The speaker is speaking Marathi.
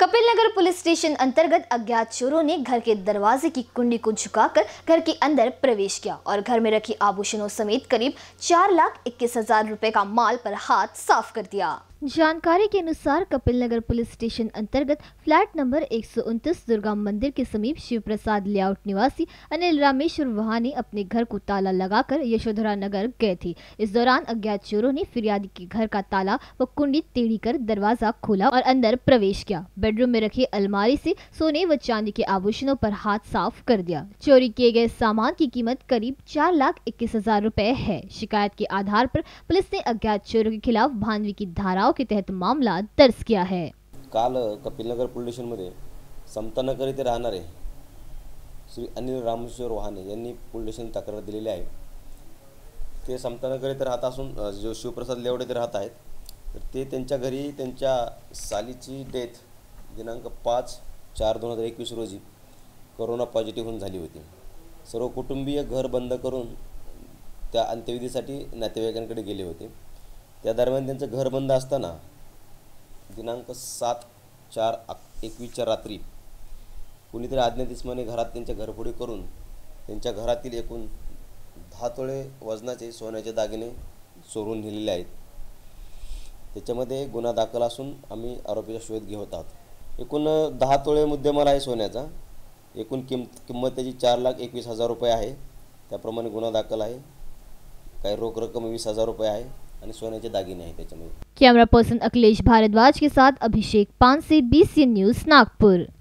कपिल नगर पुलिस स्टेशन अंतर्गत अज्ञात चोरों ने घर के दरवाजे की कुंडी को झुकाकर घर के अंदर प्रवेश किया और घर में रखी आभूषणों समेत करीब 4,21,000 रुपए का माल पर हाथ साफ कर दिया। जानकारी के अनुसार कपिल नगर पुलिस स्टेशन अंतर्गत फ्लैट नंबर 129 दुर्गा मंदिर के समीप शिव प्रसाद लेआउट निवासी अनिल रामेश्वर वहाने अपने घर को ताला लगाकर यशोधरा नगर गए थे। इस दौरान अज्ञात चोरों ने फिरियादी के घर का ताला व कुंडी तोड़ कर दरवाजा खोला और अंदर प्रवेश किया। बेडरूम में रखे अलमारी से सोने व चांदी के आभूषणों पर हाथ साफ कर दिया। चोरी किए गए सामान की कीमत करीब 4,21,000 रुपए है। शिकायत के आधार पर पुलिस ने अज्ञात चोरों के खिलाफ भानवी की धाराओं के तहत मामला दर्ज किया है। काल कपिलनगर पोलीस स्टेशनमध्ये समतानगर येथे राहणारे श्री अनिल रामेश्वर वहाने यांनी पोलीस स्टेशन तक्रार दिलेली आहे। ते समतानगर येथे राहत असून जो शिवप्रसाद लेआउट येथे राहत आहेत, तर ते त्यांच्या घरी त्यांच्या सालीची डेथ दिनांक 5/4/2021 रोजी कोरोना पॉझिटिव्ह होऊन झाली होती। सर्व कुटुंबीय घर बंद करून त्या अंत्यविधीसाठी नातेवाईकांकडे गेले होते। त्या दरम्यान त्यांचं घर बंद असताना दिनांक 7/4/21 रात्री कुणीतरी अज्ञात इसमाने घरात त्यांच्या घरफोडी करून त्यांच्या घरातील एकूण 10 तोळे वजनाचे सोन्याचे दागिने चोरून नेलेले आहेत। त्याच्यामध्ये गुन्हा दाखल असून आम्ही आरोपीचा शोध घेत आहोत। एकूण 10 तोळे मुद्देमाल आहे सोन्याचा। एकूण किंमत त्याची 4,21,000 रुपये आहे। त्याप्रमाणे गुन्हा दाखल आहे। काही रोख रक्कम 20,000 रुपये आहे आणि सोन्याचे दागिने आहेत त्याच्यामध्ये। कैमरा पर्सन अखिलेश भारद्वाज के साथ अभिषेक पान से BCN न्यूज़ नागपुर।